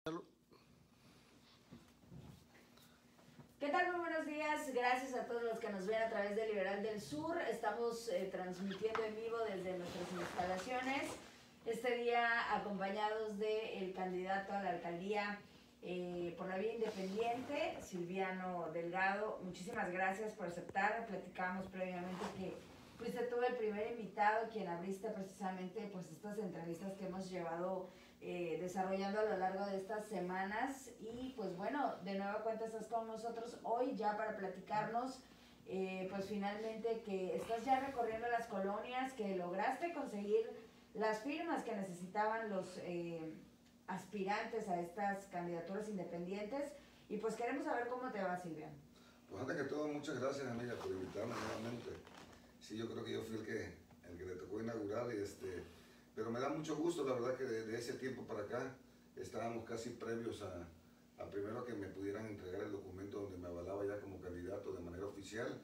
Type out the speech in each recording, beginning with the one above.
¿Qué tal? Muy buenos días. Gracias a todos los que nos ven a través de Liberal del Sur. Estamos transmitiendo en vivo desde nuestras instalaciones. Este día acompañados del candidato a la alcaldía por la vía independiente, Silviano Delgado. Muchísimas gracias por aceptar. Platicamos previamente que fuiste tú el primer invitado quien abriste precisamente pues estas entrevistas que hemos llevado desarrollando a lo largo de estas semanas. Y pues bueno, de nueva cuenta estás con nosotros hoy ya para platicarnos pues finalmente que estás ya recorriendo las colonias, que lograste conseguir las firmas que necesitaban los aspirantes a estas candidaturas independientes. Y pues queremos saber cómo te va, Silvia. Pues antes que todo, muchas gracias, amiga, por invitarme nuevamente. Sí, yo creo que yo fui el que le tocó inaugurar, pero me da mucho gusto, la verdad que de ese tiempo para acá estábamos casi previos a primero que me pudieran entregar el documento donde me avalaba ya como candidato de manera oficial,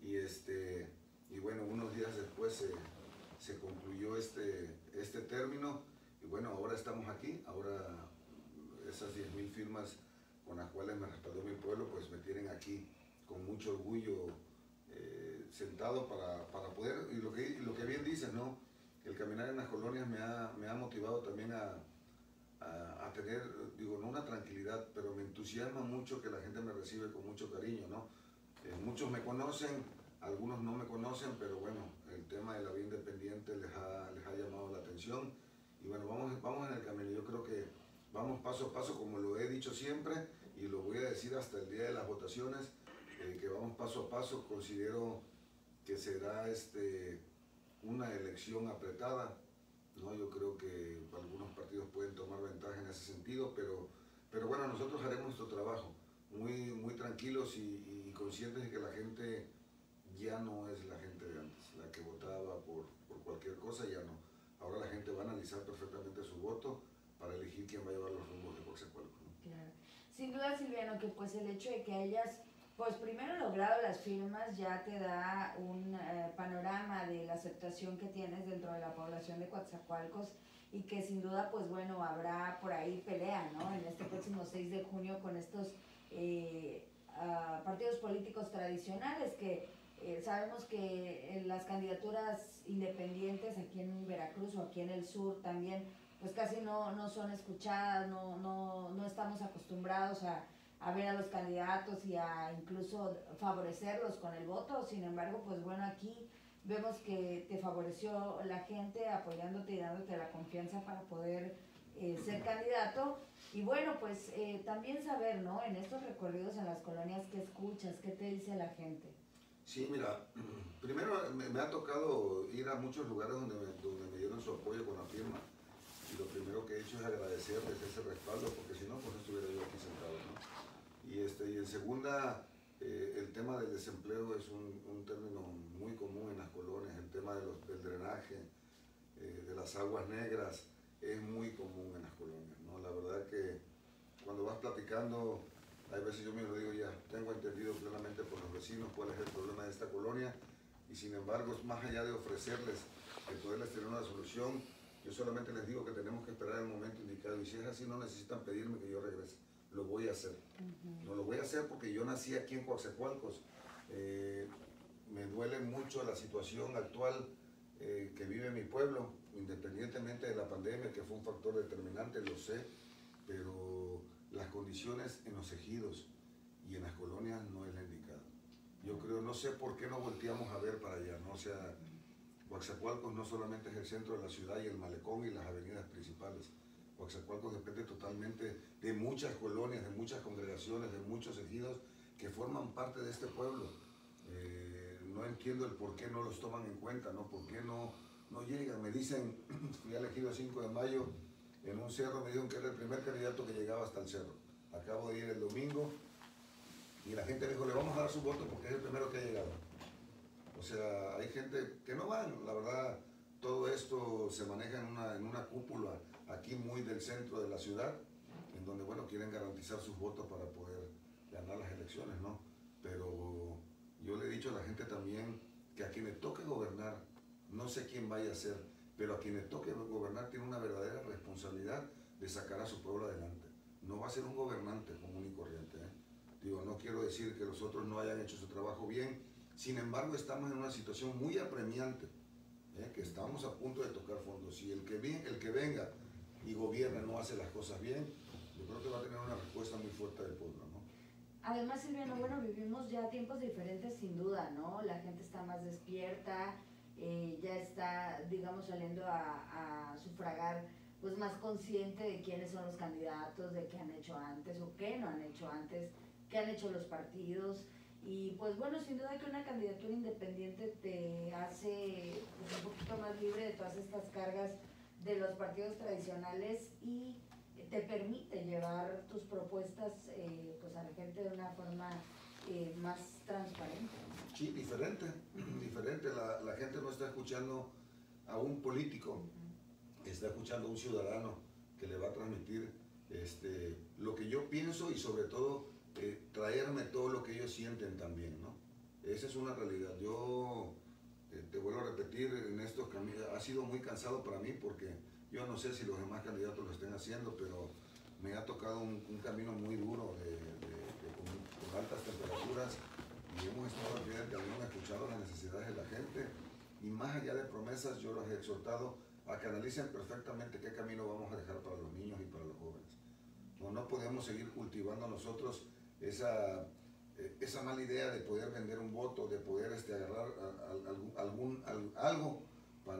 y bueno, unos días después se concluyó este término, y bueno, ahora estamos aquí. Ahora esas 10,000 firmas con las cuales me respaldó mi pueblo, pues me tienen aquí con mucho orgullo sentado para poder, y lo que bien dices, ¿no? El caminar en las colonias me ha motivado también a tener, digo, no una tranquilidad, pero me entusiasma mucho que la gente me recibe con mucho cariño, ¿no? Muchos me conocen, algunos no me conocen, pero bueno, el tema de la vía independiente les ha llamado la atención, y bueno, vamos en el camino. Yo creo que vamos paso a paso, como lo he dicho siempre, y lo voy a decir hasta el día de las votaciones, que vamos paso a paso. Considero que será una elección apretada, ¿no? Yo creo que algunos partidos pueden tomar ventaja en ese sentido, pero bueno, nosotros haremos nuestro trabajo muy tranquilos y conscientes de que la gente ya no es la gente de antes, la que votaba por cualquier cosa. Ya no. Ahora la gente va a analizar perfectamente su voto para elegir quién va a llevar los rumbos de Coatzacoalcos, ¿no? Claro. Sin duda, Silviano, que pues el hecho de que hayas pues primero logrado las firmas ya te da un panorama de la aceptación que tienes dentro de la población de Coatzacoalcos, y que sin duda pues bueno, habrá por ahí pelea, ¿no? En este próximo 6 de junio con estos partidos políticos tradicionales que sabemos que las candidaturas independientes aquí en Veracruz o aquí en el sur también pues casi no son escuchadas, no estamos acostumbrados a ver a los candidatos y a incluso favorecerlos con el voto. Sin embargo, pues bueno, aquí vemos que te favoreció la gente apoyándote y dándote la confianza para poder ser candidato. Y bueno, pues también saber, ¿no? En estos recorridos en las colonias, ¿qué escuchas? ¿Qué te dice la gente? Sí, mira, primero me ha tocado ir a muchos lugares donde me dieron su apoyo con la firma, y lo primero que he hecho es agradecerles ese respaldo, porque si no, pues no estuviera yo aquí sentado, ¿no? Y en segunda, el tema del desempleo es un término muy común en las colonias. El tema del drenaje, de las aguas negras, es muy común en las colonias, ¿no? La verdad que cuando vas platicando, hay veces yo me lo digo, ya tengo entendido plenamente por los vecinos cuál es el problema de esta colonia, y sin embargo, más allá de ofrecerles el poderles tener una solución, yo solamente les digo que tenemos que esperar el momento indicado, y si es así, no necesitan pedirme que yo regrese, lo voy a hacer. No lo voy a hacer porque yo nací aquí en Coatzacoalcos. Me duele mucho la situación actual que vive mi pueblo, independientemente de la pandemia, que fue un factor determinante, lo sé, pero las condiciones en los ejidos y en las colonias no es la indicada. Yo creo, no sé por qué no volteamos a ver para allá, ¿no? O sea, Coatzacoalcos no solamente es el centro de la ciudad y el malecón y las avenidas principales. Coatzacoalcos depende totalmente de muchas colonias, de muchas congregaciones, de muchos ejidos que forman parte de este pueblo. No entiendo el por qué no los toman en cuenta, ¿no? ¿Por qué no llegan? Me dicen, fui elegido el 5 de mayo en un cerro, me dijeron que era el primer candidato que llegaba hasta el cerro. Acabo de ir el domingo y la gente me dijo, le vamos a dar su voto porque es el primero que ha llegado. O sea, hay gente que no van, la verdad. Todo esto se maneja en una cúpula aquí muy del centro de la ciudad, en donde, bueno, quieren garantizar sus votos para poder ganar las elecciones, ¿no? Pero yo le he dicho a la gente también que a quien le toque gobernar, no sé quién vaya a ser, pero a quien le toque gobernar tiene una verdadera responsabilidad de sacar a su pueblo adelante. no va a ser un gobernante común y corriente. Digo, no quiero decir que los otros no hayan hecho su trabajo bien, sin embargo estamos en una situación muy apremiante, que estamos a punto de tocar fondo. Si el que venga y gobierna no hace las cosas bien, yo creo que va a tener una respuesta muy fuerte del pueblo, ¿no? Además, Silviano, bueno, vivimos ya tiempos diferentes sin duda, ¿no? La gente está más despierta, ya está, digamos, saliendo a sufragar, pues más consciente de quiénes son los candidatos, de qué han hecho antes o qué no han hecho antes, qué han hecho los partidos. Y pues bueno, sin duda que una candidatura independiente te hace pues, un poquito más libre de todas estas cargas de los partidos tradicionales y te permite llevar tus propuestas pues a la gente de una forma más transparente. Sí, diferente. La gente no está escuchando a un político, está escuchando a un ciudadano que le va a transmitir lo que yo pienso y sobre todo traerme todo lo que ellos sienten también, ¿no? Esa es una realidad. Yo te vuelvo a repetir, en estos caminos ha sido muy cansado para mí porque yo no sé si los demás candidatos lo estén haciendo, pero me ha tocado un camino muy duro con altas temperaturas y hemos estado aquí del camino escuchando las necesidades de la gente y más allá de promesas yo los he exhortado a que analicen perfectamente qué camino vamos a dejar para los niños y para los jóvenes. No podemos seguir cultivando nosotros esa mala idea de poder vender un voto, de poder agarrar algo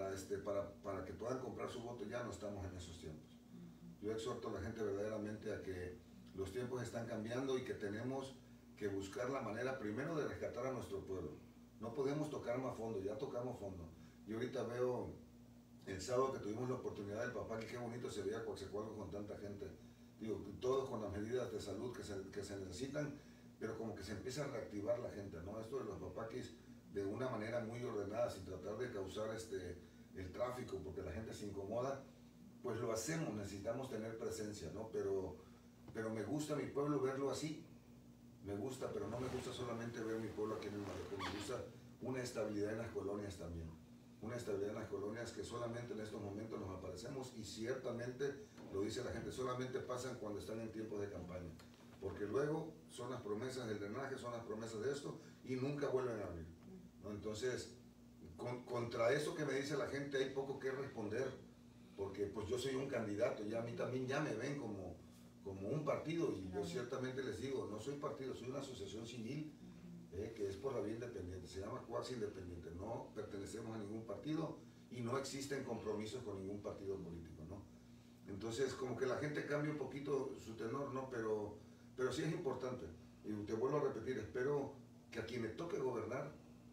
para que puedan comprar su voto. Ya no estamos en esos tiempos. Yo exhorto a la gente verdaderamente a que los tiempos están cambiando y que tenemos que buscar la manera primero de rescatar a nuestro pueblo. No podemos tocar más fondo, ya tocamos fondo. Yo ahorita veo el sábado que tuvimos la oportunidad del papá, que qué bonito se veía Coatzacoalcos con tanta gente. Digo, todos con las medidas de salud que se necesitan, pero como que se empieza a reactivar la gente, ¿no? Esto de los papaquis de una manera muy ordenada, sin tratar de causar el tráfico, porque la gente se incomoda, pues lo hacemos, necesitamos tener presencia, ¿no? Pero me gusta mi pueblo verlo así, me gusta, pero no me gusta solamente ver mi pueblo aquí en el Malecón, me gusta una estabilidad en las colonias también, una estabilidad en las colonias que solamente en estos momentos nos aparecemos y ciertamente, lo dice la gente, solamente pasan cuando están en tiempos de campaña, porque luego son las promesas del drenaje, son las promesas de esto y nunca vuelven a abrir, ¿no? Entonces, contra eso que me dice la gente hay poco que responder, porque pues yo soy un candidato y a mí también ya me ven como un partido y yo ciertamente les digo, no soy partido, soy una asociación civil que es por la vía independiente, se llama Cuax Independiente, no pertenecemos a ningún partido y no existen compromisos con ningún partido político, ¿no? Entonces como que la gente cambia un poquito su tenor, ¿no? Pero sí es importante, y te vuelvo a repetir, espero que a quien le toque gobernar,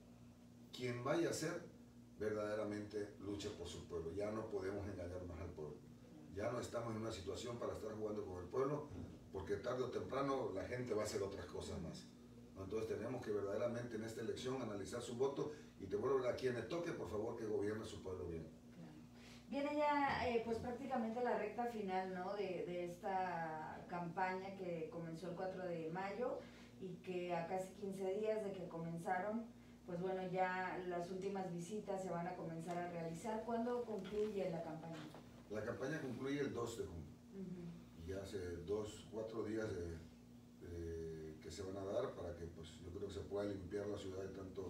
quien vaya a ser, verdaderamente luche por su pueblo. Ya no podemos engañar más al pueblo. Ya no estamos en una situación para estar jugando con el pueblo, porque tarde o temprano la gente va a hacer otras cosas más. Entonces tenemos que verdaderamente en esta elección analizar su voto y te vuelvo a quien le toque, por favor, que gobierne su pueblo bien. Viene ya pues prácticamente la recta final, ¿no? de esta campaña que comenzó el 4 de mayo y que a casi 15 días de que comenzaron, pues bueno, ya las últimas visitas se van a comenzar a realizar. ¿Cuándo concluye la campaña? La campaña concluye el 2 de junio. Y ya hace 4 días que se van a dar para que pues yo creo que se pueda limpiar la ciudad de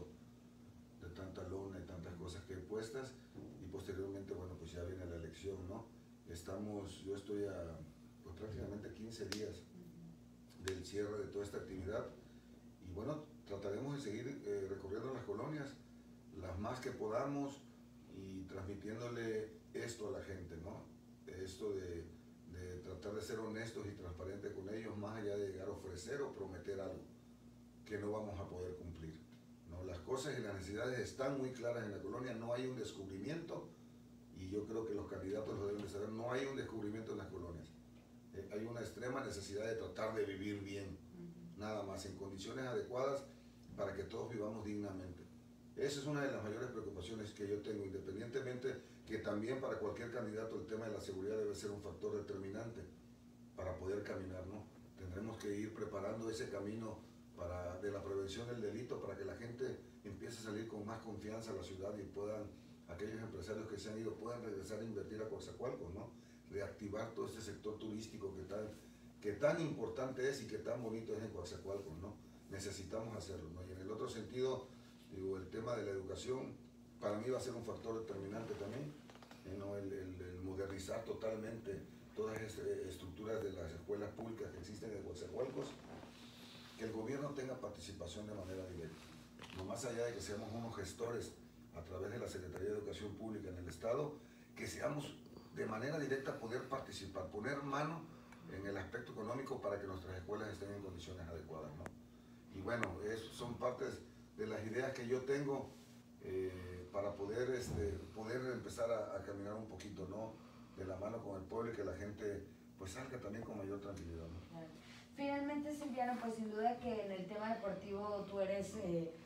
tanta lona y tantas cosas que hay puestas y posteriormente, bueno, pues ya viene la elección, ¿no? Yo estoy a pues, prácticamente 15 días del cierre de toda esta actividad y bueno, trataremos de seguir recorriendo las colonias, las más que podamos y transmitiéndole esto a la gente, ¿no? Esto de tratar de ser honestos y transparentes con ellos, más allá de llegar a ofrecer o prometer algo que no vamos a poder cumplir, ¿no? Las cosas y las necesidades están muy claras en la colonia, no hay un descubrimiento y yo creo que los candidatos lo deben de saber, no hay un descubrimiento en las colonias, hay una extrema necesidad de tratar de vivir bien, nada más, en condiciones adecuadas para que todos vivamos dignamente. Esa es una de las mayores preocupaciones que yo tengo, independientemente que también para cualquier candidato el tema de la seguridad debe ser un factor determinante para poder caminar, ¿no? Tendremos que ir preparando ese camino de la prevención del delito para que la gente empiece a salir con más confianza a la ciudad y aquellos empresarios que se han ido puedan regresar a invertir a Coatzacoalcos, ¿no? Reactivar todo este sector turístico que tan importante es y que tan bonito es en Coatzacoalcos, ¿no? Necesitamos hacerlo, ¿no? Y en el otro sentido, digo, el tema de la educación, para mí va a ser un factor determinante también, ¿no? El modernizar totalmente todas esas estructuras de las escuelas públicas que existen en Coatzacoalcos, que el gobierno tenga participación de manera directa, no más allá de que seamos unos gestores a través de la Secretaría de Educación Pública en el Estado, que seamos de manera directa poder participar, poner mano en el aspecto económico para que nuestras escuelas estén en condiciones adecuadas, ¿no? Y bueno, son partes de las ideas que yo tengo para poder empezar a caminar un poquito, ¿no? De la mano con el pueblo y que la gente pues salga también con mayor tranquilidad, ¿no? Claro. Finalmente, Silviano, pues sin duda que en el tema deportivo tú eres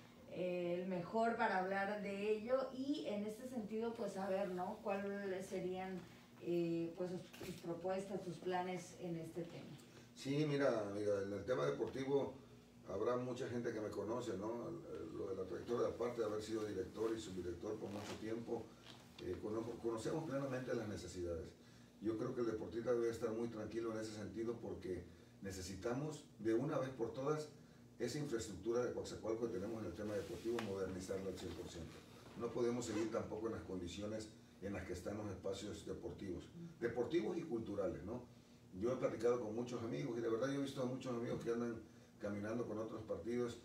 el mejor para hablar de ello, y en este sentido pues saber, ¿no?, cuáles serían pues tus propuestas, tus planes en este tema. Sí, mira, en el tema deportivo habrá mucha gente que me conoce, ¿no? Lo de la trayectoria, aparte de haber sido director y subdirector por mucho tiempo, conocemos plenamente las necesidades. Yo creo que el deportista debe estar muy tranquilo en ese sentido, porque necesitamos de una vez por todas esa infraestructura de Coatzacoalcos que tenemos en el tema deportivo, modernizarla al 100%. No podemos seguir tampoco en las condiciones en las que están los espacios deportivos y culturales, ¿no? Yo he platicado con muchos amigos y de verdad yo he visto a muchos amigos que andan caminando con otros partidos,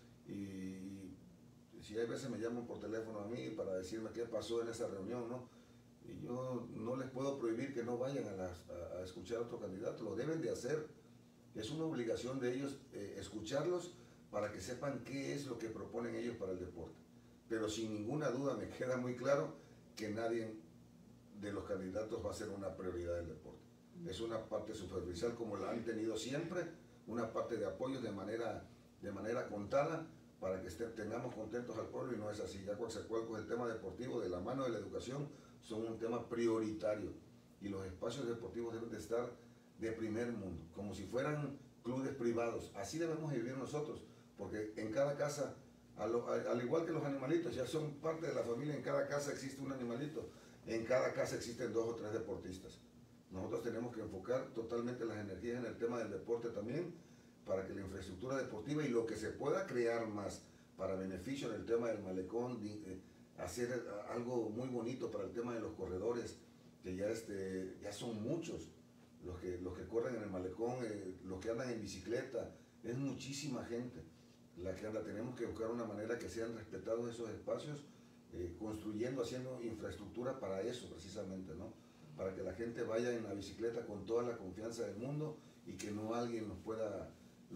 y si hay veces me llaman por teléfono a mí para decirme qué pasó en esa reunión, ¿no? Y yo no les puedo prohibir que no vayan a escuchar a otro candidato, lo deben de hacer. Es una obligación de ellos escucharlos para que sepan qué es lo que proponen ellos para el deporte. Pero sin ninguna duda me queda muy claro que nadie de los candidatos va a ser una prioridad del deporte. Es una parte superficial como la han tenido siempre, una parte de apoyo de manera contada para que tengamos contentos al pueblo, y no es así. Ya Coatzacoalcos, el tema deportivo de la mano de la educación son un tema prioritario, y los espacios deportivos deben de estar de primer mundo, como si fueran clubes privados. Así debemos vivir nosotros, porque en cada casa, al igual que los animalitos, ya son parte de la familia, en cada casa existe un animalito, en cada casa existen 2 o 3 deportistas. Nosotros tenemos que enfocar totalmente las energías en el tema del deporte también, para que la infraestructura deportiva y lo que se pueda crear más para beneficio en el tema del malecón, hacer algo muy bonito para el tema de los corredores, que ya son muchos los que corren en el malecón, los que andan en bicicleta, es muchísima gente la que anda. Tenemos que buscar una manera que sean respetados esos espacios, construyendo, haciendo infraestructura para eso precisamente, ¿no? Para que la gente vaya en la bicicleta con toda la confianza del mundo, y que no alguien los pueda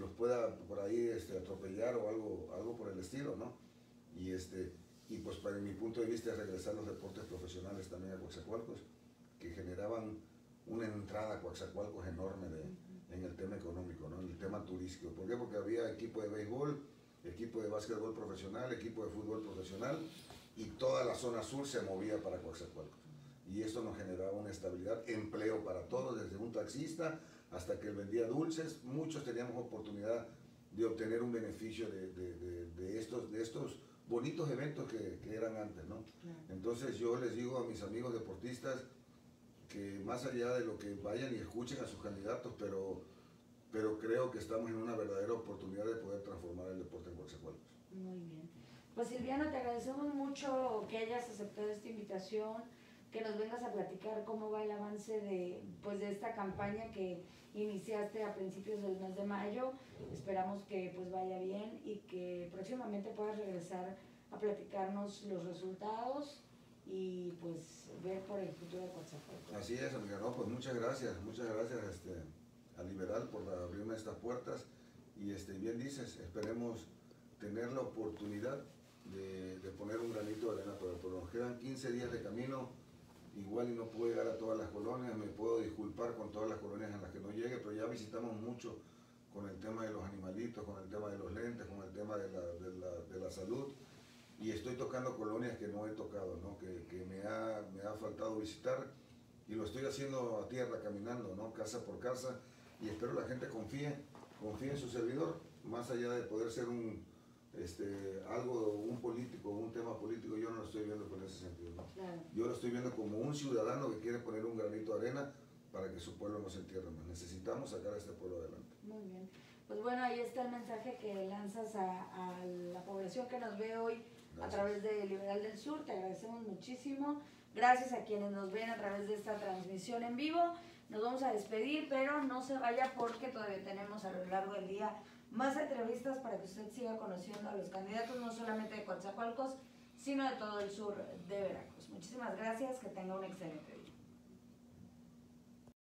por ahí atropellar o algo por el estilo, ¿no? Y pues para mi punto de vista es regresar los deportes profesionales también a Coatzacoalcos, que generaban una entrada a Coatzacoalcos enorme en el tema económico, ¿no? En el tema turístico. ¿Por qué? Porque había equipo de béisbol, equipo de básquetbol profesional, equipo de fútbol profesional, y toda la zona sur se movía para Coatzacoalcos. Y esto nos generaba una estabilidad, empleo para todos, desde un taxista hasta que él vendía dulces. Muchos teníamos oportunidad de obtener un beneficio de estos bonitos eventos que eran antes, ¿no? Entonces yo les digo a mis amigos deportistas que más allá de lo que vayan y escuchen a sus candidatos, pero creo que estamos en una verdadera oportunidad de poder transformar el deporte en Coatzacoalcos. Muy bien. Pues Silviano, te agradecemos mucho que hayas aceptado esta invitación, que nos vengas a platicar cómo va el avance de esta campaña que iniciaste a principios del mes de mayo. Esperamos que pues vaya bien y que próximamente puedas regresar a platicarnos los resultados y pues ver por el futuro de Coatzacoalcos. Así es, amiga. No, pues muchas gracias a Liberal por abrirme estas puertas, y bien dices, esperemos tener la oportunidad de poner un granito de arena, pero nos quedan 15 días de camino. Igual y no puedo llegar a todas las colonias, me puedo disculpar con todas las colonias en las que no llegue, pero ya visitamos mucho con el tema de los animalitos, con el tema de los lentes, con el tema de la salud, y estoy tocando colonias que no he tocado, ¿no? que me ha faltado visitar, y lo estoy haciendo a tierra, caminando, ¿no? Casa por casa, y espero la gente confíe en su servidor, más allá de poder ser un político, un tema político. Yo no lo estoy viendo con ese sentido, ¿no? Claro. Yo lo estoy viendo como un ciudadano que quiere poner un granito de arena para que su pueblo no se entierre más. Necesitamos sacar a este pueblo adelante. Muy bien. Pues bueno, ahí está el mensaje que lanzas a la población que nos ve hoy. Gracias. A través de Liberal del Sur. Te agradecemos muchísimo. Gracias a quienes nos ven a través de esta transmisión en vivo. Nos vamos a despedir, pero no se vaya porque todavía tenemos a lo largo del día más entrevistas para que usted siga conociendo a los candidatos, no solamente de Coatzacoalcos, sino de todo el sur de Veracruz. Muchísimas gracias, que tenga un excelente día.